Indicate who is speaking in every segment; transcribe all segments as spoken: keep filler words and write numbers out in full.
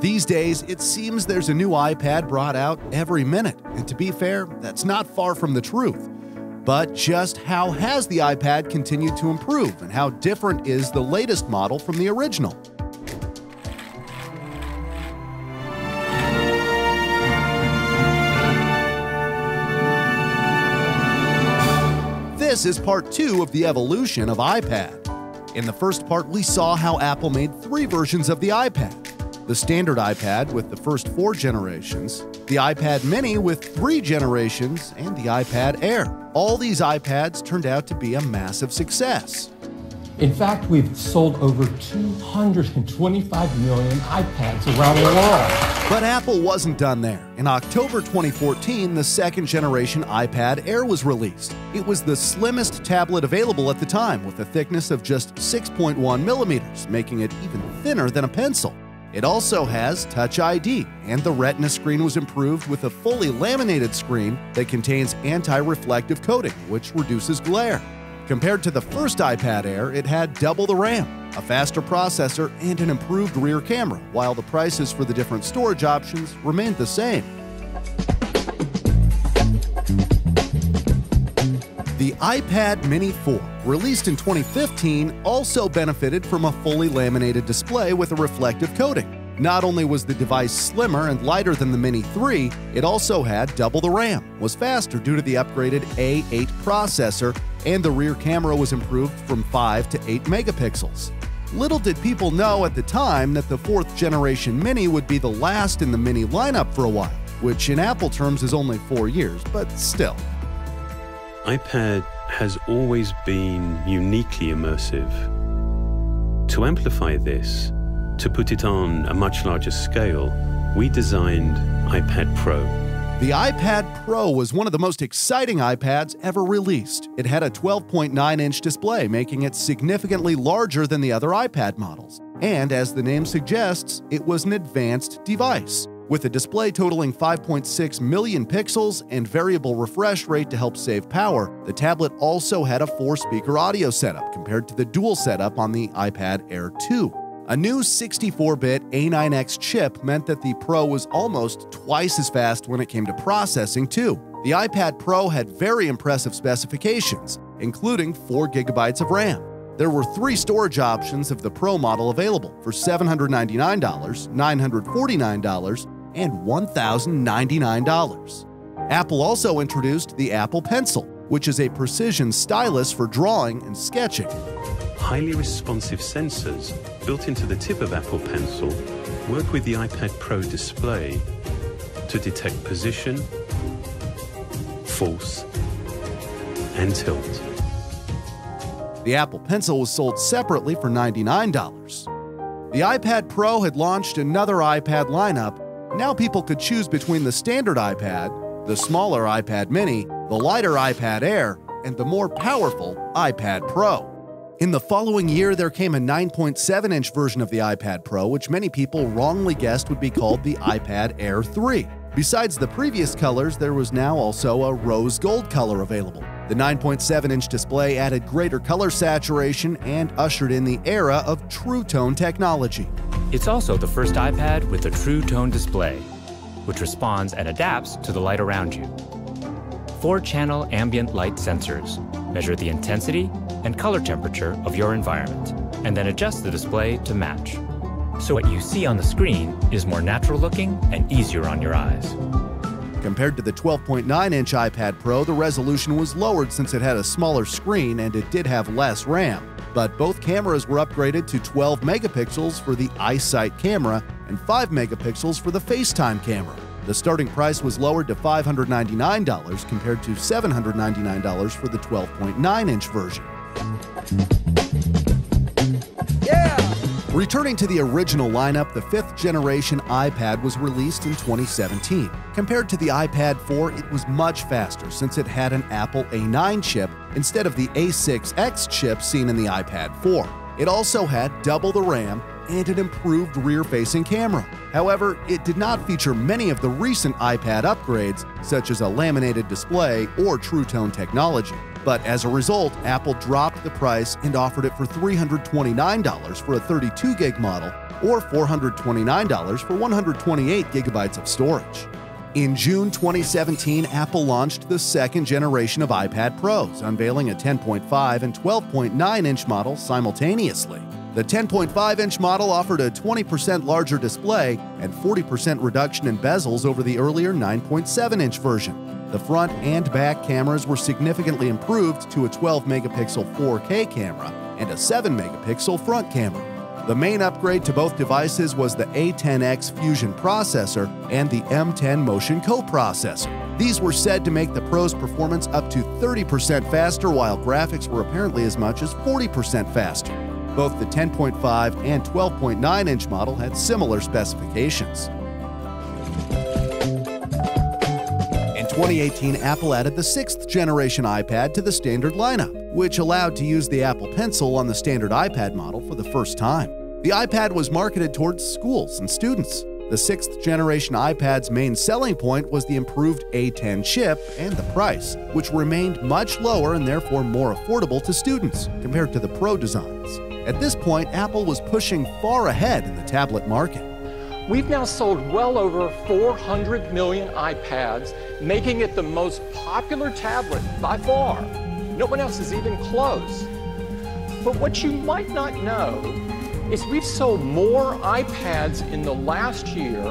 Speaker 1: These days, it seems there's a new iPad brought out every minute, and to be fair, that's not far from the truth. But just how has the iPad continued to improve, and how different is the latest model from the original? This is part two of the evolution of iPad. In the first part, we saw how Apple made three versions of the iPad. The standard iPad with the first four generations, the iPad mini with three generations, and the iPad Air. All these iPads turned out to be a massive success.
Speaker 2: In fact, we've sold over two hundred twenty-five million iPads around the world.
Speaker 1: But Apple wasn't done there. In October twenty fourteen, the second generation iPad Air was released. It was the slimmest tablet available at the time, with a thickness of just six point one millimeters, making it even thinner than a pencil. It also has Touch I D, and the Retina screen was improved with a fully laminated screen that contains anti-reflective coating, which reduces glare. Compared to the first iPad Air, it had double the RAM, a faster processor, and an improved rear camera, while the prices for the different storage options remained the same. The iPad Mini four, released in twenty fifteen, also benefited from a fully laminated display with a reflective coating. Not only was the device slimmer and lighter than the Mini three, it also had double the RAM, was faster due to the upgraded A eight processor, and the rear camera was improved from five to eight megapixels. Little did people know at the time that the fourth generation Mini would be the last in the Mini lineup for a while, which in Apple terms is only four years, but still.
Speaker 3: iPad has always been uniquely immersive. To amplify this, to put it on a much larger scale, we designed iPad Pro.
Speaker 1: The iPad Pro was one of the most exciting iPads ever released. It had a twelve point nine inch display, making it significantly larger than the other iPad models. And as the name suggests, it was an advanced device. With a display totaling five point six million pixels and variable refresh rate to help save power, the tablet also had a four-speaker audio setup compared to the dual setup on the iPad Air two. A new sixty-four bit A nine X chip meant that the Pro was almost twice as fast when it came to processing, too. The iPad Pro had very impressive specifications, including four gigabytes of RAM. There were three storage options of the Pro model available for seven hundred ninety-nine dollars, nine hundred forty-nine dollars, and one thousand ninety-nine dollars. Apple also introduced the Apple Pencil, which is a precision stylus for drawing and sketching.
Speaker 3: Highly responsive sensors built into the tip of Apple Pencil work with the iPad Pro display to detect position, force, and tilt.
Speaker 1: The Apple Pencil was sold separately for ninety-nine dollars. The iPad Pro had launched another iPad lineup. Now people could choose between the standard iPad, the smaller iPad mini, the lighter iPad Air, and the more powerful iPad Pro. In the following year, there came a nine point seven inch version of the iPad Pro, which many people wrongly guessed would be called the iPad Air three. Besides the previous colors, there was now also a rose gold color available. The nine point seven inch display added greater color saturation and ushered in the era of True Tone technology.
Speaker 4: It's also the first iPad with a True Tone display, which responds and adapts to the light around you. Four-channel ambient light sensors measure the intensity and color temperature of your environment, and then adjust the display to match. So what you see on the screen is more natural looking and easier on your eyes.
Speaker 1: Compared to the twelve point nine inch iPad Pro, the resolution was lowered since it had a smaller screen and it did have less RAM. But both cameras were upgraded to twelve megapixels for the iSight camera and five megapixels for the FaceTime camera. The starting price was lowered to five hundred ninety-nine dollars compared to seven hundred ninety-nine dollars for the twelve point nine inch version. Yeah! Returning to the original lineup, the fifth generation iPad was released in twenty seventeen. Compared to the iPad four, it was much faster since it had an Apple A nine chip instead of the A six X chip seen in the iPad four. It also had double the RAM and an improved rear-facing camera. However, it did not feature many of the recent iPad upgrades, such as a laminated display or True Tone technology. But as a result, Apple dropped the price and offered it for three hundred twenty-nine dollars for a thirty-two gig model or four hundred twenty-nine dollars for one hundred twenty-eight gigabytes of storage. In June twenty seventeen, Apple launched the second generation of iPad Pros, unveiling a ten point five and twelve point nine inch model simultaneously. The ten point five inch model offered a twenty percent larger display and forty percent reduction in bezels over the earlier nine point seven inch version. The front and back cameras were significantly improved to a twelve megapixel four K camera and a seven megapixel front camera. The main upgrade to both devices was the A ten X Fusion processor and the M ten Motion coprocessor. These were said to make the Pro's performance up to thirty percent faster, while graphics were apparently as much as forty percent faster. Both the ten point five and twelve point nine inch model had similar specifications. In twenty eighteen, Apple added the sixth generation iPad to the standard lineup, which allowed to use the Apple Pencil on the standard iPad model for the first time. The iPad was marketed towards schools and students. The sixth generation iPad's main selling point was the improved A ten chip and the price, which remained much lower and therefore more affordable to students compared to the Pro designs. At this point, Apple was pushing far ahead in the tablet market.
Speaker 2: We've now sold well over four hundred million iPads, making it the most popular tablet by far. No one else is even close. But what you might not know is we've sold more iPads in the last year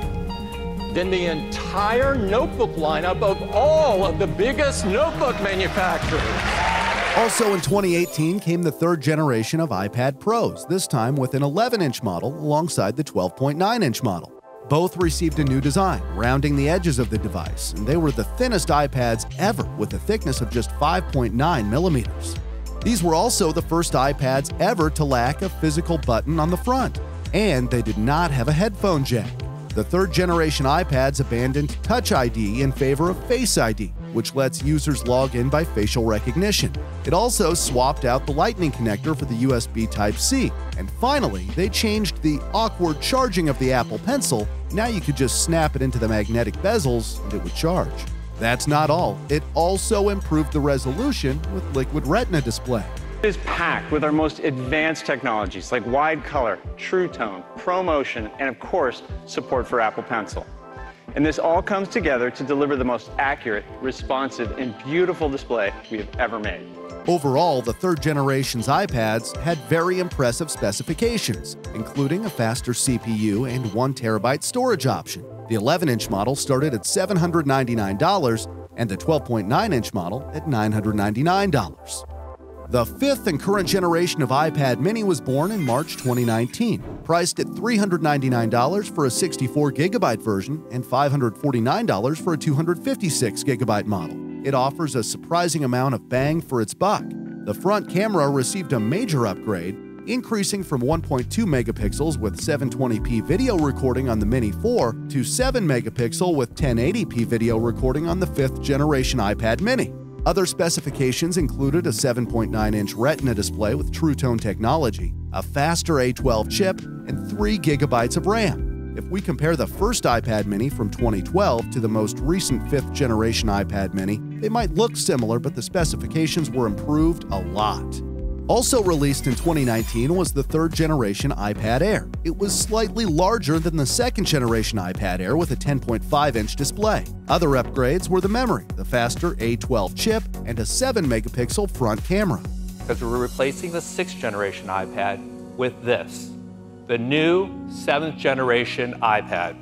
Speaker 2: than the entire notebook lineup of all of the biggest notebook manufacturers.
Speaker 1: Also in twenty eighteen came the third generation of iPad Pros, this time with an eleven inch model alongside the twelve point nine inch model. Both received a new design, rounding the edges of the device, and they were the thinnest iPads ever with a thickness of just five point nine millimeters. These were also the first iPads ever to lack a physical button on the front, and they did not have a headphone jack. The third generation iPads abandoned Touch I D in favor of Face I D, which lets users log in by facial recognition. It also swapped out the Lightning connector for the U S B Type C. And finally, they changed the awkward charging of the Apple Pencil. Now you could just snap it into the magnetic bezels and it would charge. That's not all. It also improved the resolution with Liquid Retina display.
Speaker 5: It is packed with our most advanced technologies like wide color, True Tone, ProMotion, and of course, support for Apple Pencil. And this all comes together to deliver the most accurate, responsive, and beautiful display we have ever made.
Speaker 1: Overall, the third generation's iPads had very impressive specifications, including a faster C P U and one terabyte storage option. The eleven inch model started at seven hundred ninety-nine dollars and the twelve point nine inch model at nine hundred ninety-nine dollars. The fifth and current generation of iPad mini was born in March twenty nineteen, priced at three hundred ninety-nine dollars for a sixty-four gigabyte version and five hundred forty-nine dollars for a two hundred fifty-six gigabyte model. It offers a surprising amount of bang for its buck. The front camera received a major upgrade, increasing from one point two megapixels with seven twenty p video recording on the Mini four to seven megapixel with ten eighty p video recording on the fifth generation iPad mini. Other specifications included a seven point nine inch Retina display with True Tone technology, a faster A twelve chip, and three gigabytes of RAM. If we compare the first iPad mini from twenty twelve to the most recent fifth generation iPad mini, they might look similar, but the specifications were improved a lot. Also released in twenty nineteen was the third generation iPad Air. It was slightly larger than the second generation iPad Air with a ten point five inch display. Other upgrades were the memory, the faster A twelve chip, and a seven megapixel front camera.
Speaker 6: Because we're replacing the sixth generation iPad with this, the new seventh generation iPad.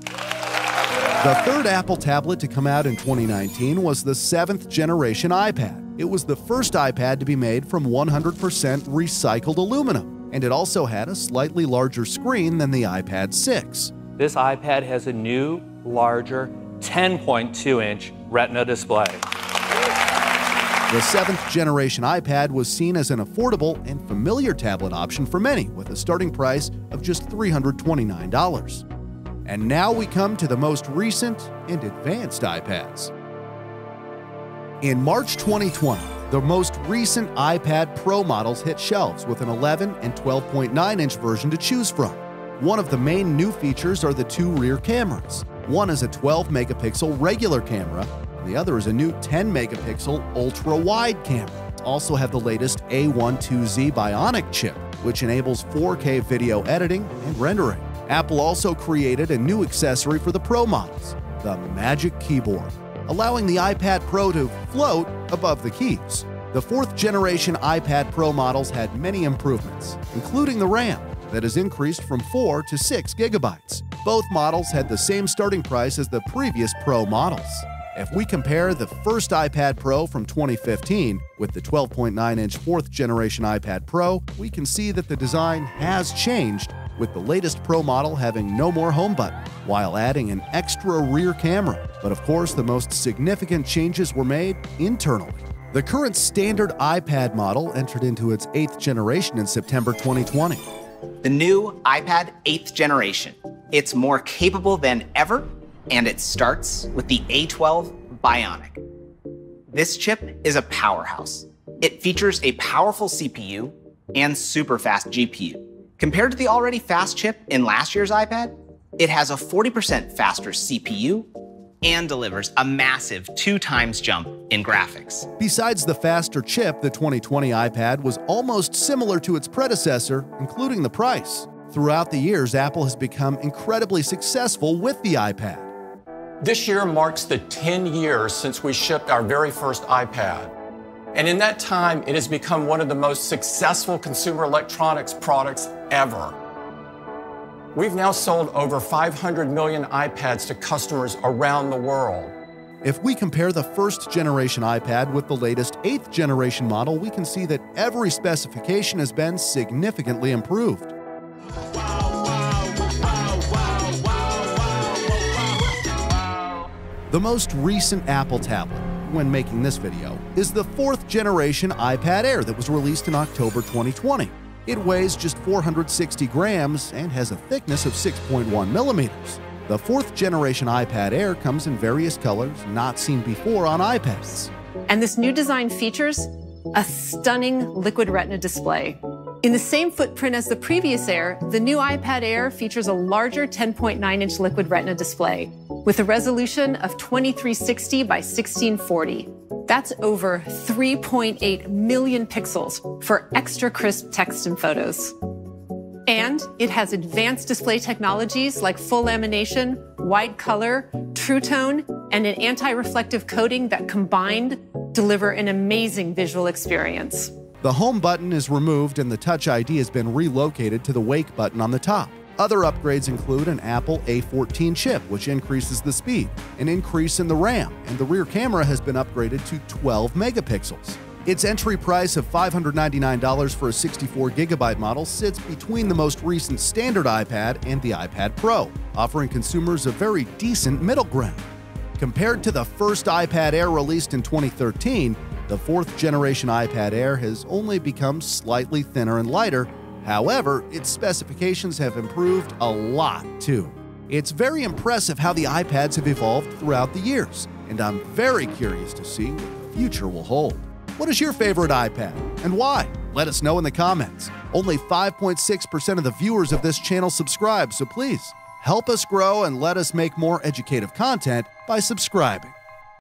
Speaker 1: The third Apple tablet to come out in twenty nineteen was the seventh generation iPad. It was the first iPad to be made from one hundred percent recycled aluminum, and it also had a slightly larger screen than the iPad six.
Speaker 6: This iPad has a new, larger ten point two inch Retina display.
Speaker 1: The seventh generation iPad was seen as an affordable and familiar tablet option for many, with a starting price of just three hundred twenty-nine dollars. And now we come to the most recent and advanced iPads. In March twenty twenty, the most recent iPad Pro models hit shelves with an eleven and twelve point nine inch version to choose from. One of the main new features are the two rear cameras. One is a twelve megapixel regular camera, and the other is a new ten megapixel ultra-wide camera. also have the latest A twelve Z Bionic chip, which enables four K video editing and rendering. Apple also created a new accessory for the Pro models, the Magic Keyboard, allowing the iPad Pro to float above the keys. The fourth generation iPad Pro models had many improvements, including the RAM, that has increased from four to six gigabytes. Both models had the same starting price as the previous Pro models. If we compare the first iPad Pro from twenty fifteen with the twelve point nine inch fourth generation iPad Pro, we can see that the design has changed, with the latest Pro model having no more home button, while adding an extra rear camera. But of course, the most significant changes were made internally. The current standard iPad model entered into its eighth generation in September twenty twenty.
Speaker 7: The new iPad eighth generation. It's more capable than ever, and it starts with the A twelve Bionic. This chip is a powerhouse. It features a powerful C P U and super fast G P U. Compared to the already fast chip in last year's iPad, it has a forty percent faster C P U and delivers a massive two times jump in graphics.
Speaker 1: Besides the faster chip, the twenty twenty iPad was almost similar to its predecessor, including the price. Throughout the years, Apple has become incredibly successful with the iPad.
Speaker 2: This year marks the ten years since we shipped our very first iPad. And in that time, it has become one of the most successful consumer electronics products ever. We've now sold over five hundred million iPads to customers around the world.
Speaker 1: If we compare the first generation iPad with the latest eighth generation model, we can see that every specification has been significantly improved. The most recent Apple tablet, when making this video, is the fourth generation iPad Air that was released in October twenty twenty. It weighs just four hundred sixty grams and has a thickness of six point one millimeters. The fourth generation iPad Air comes in various colors not seen before on iPads.
Speaker 8: And this new design features a stunning liquid retina display. In the same footprint as the previous Air, the new iPad Air features a larger ten point nine inch liquid retina display with a resolution of twenty-three sixty by sixteen forty. That's over three point eight million pixels for extra crisp text and photos. And it has advanced display technologies like full lamination, wide color, True Tone, and an anti-reflective coating that combined deliver an amazing visual experience.
Speaker 1: The home button is removed and the Touch I D has been relocated to the wake button on the top. Other upgrades include an Apple A fourteen chip, which increases the speed, an increase in the RAM, and the rear camera has been upgraded to twelve megapixels. Its entry price of five hundred ninety-nine dollars for a sixty-four gigabyte model sits between the most recent standard iPad and the iPad Pro, offering consumers a very decent middle ground. Compared to the first iPad Air released in twenty thirteen, the fourth generation iPad Air has only become slightly thinner and lighter. However, its specifications have improved a lot too. It's very impressive how the iPads have evolved throughout the years, and I'm very curious to see what the future will hold. What is your favorite iPad and why? Let us know in the comments. Only five point six percent of the viewers of this channel subscribe, so please help us grow and let us make more educative content by subscribing.